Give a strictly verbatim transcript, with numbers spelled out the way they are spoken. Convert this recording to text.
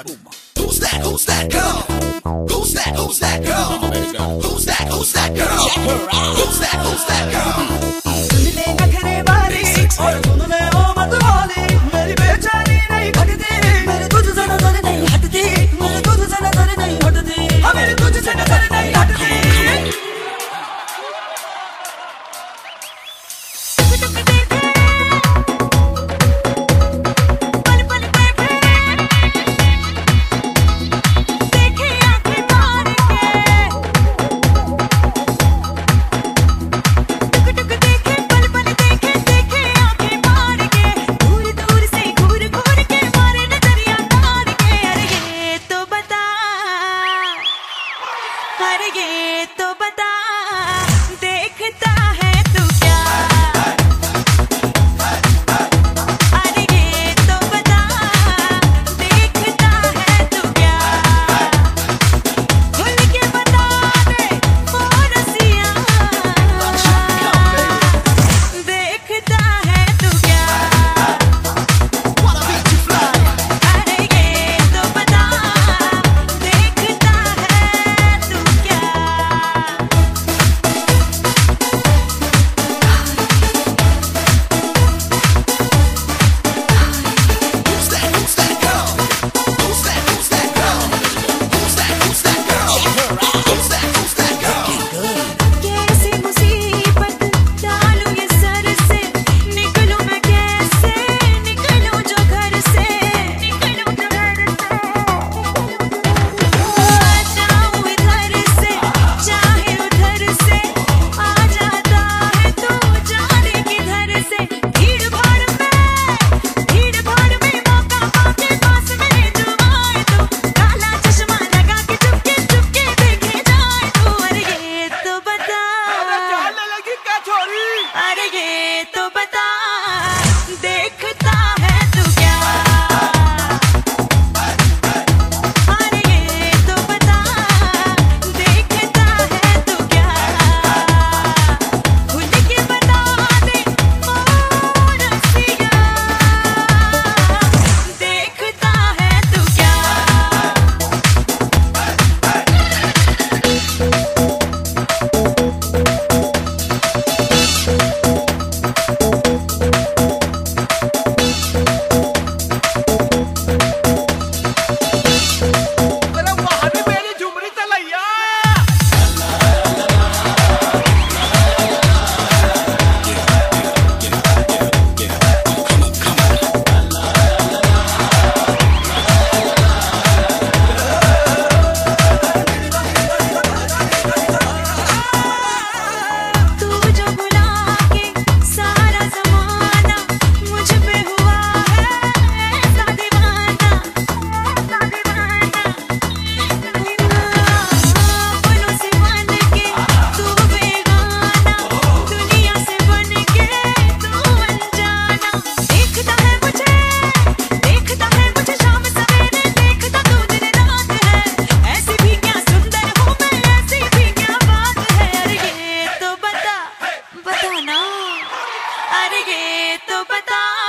Who's that? Who's that girl? Who's that? Who's that girl? Who's that? Who's that girl? Check her out. Who's that? Who's that girl? सुनने नखरे वाली और सुन में ओ मत वाली मेरी बेचैनी नहीं घटती मेरे तुझसे नजर नहीं हटती मेरे तुझसे नजर नहीं हटती हाँ मेरे तुझसे नजर नहीं हटती ये तो बता देखता है तू क्या अरे ये तो बता देखता है तू क्या खुल के बता दे ओ रसिया देखता है तू क्या अरे ये तो बता देखता है तू क्या Who's that? Who's that girl? Who's that? Who's that girl? Who's that? Who's that girl? Who's that? Who's that girl? कैसी मुसीबत डालूं ये सर से निकलूं मैं कैसे निकलूं जो घर से निकलूं जो घर से जाऊं इधर से चाहे उधर से आ जाता है तू जाने किधर से भीड़ भाड़ में भीड़ भाड़ में मौका पाके पास मेरे जो आए तू काला चश्मा लगा के चुपके चुपके देखे जाए तू अरे ये तो बता चलने लगी क्या छोरी अरे ये तो बता देखता है तू क्या अरे ये तो बता देखता है तू क्या खुल के बता दे ओ रसिया देखता है तू क्या तेरा वहाँ भी मेरी झुमरी चलैया तू जो बुला के सारा ज़माना मुझ पे हुआ है ऐसा दीवाना ऐसा दीवाना अपनों से बन के तू बेगाना दुनिया से बन के तू अनजाना देखता है मुझे देखता है मुझे शाम सवेरे देखता तू दिन रात है ऐसी भी क्या सुंदर हूँ मैं ऐसी भी क्या बात है अरे ये तो बता बता ना अरे ये तो बता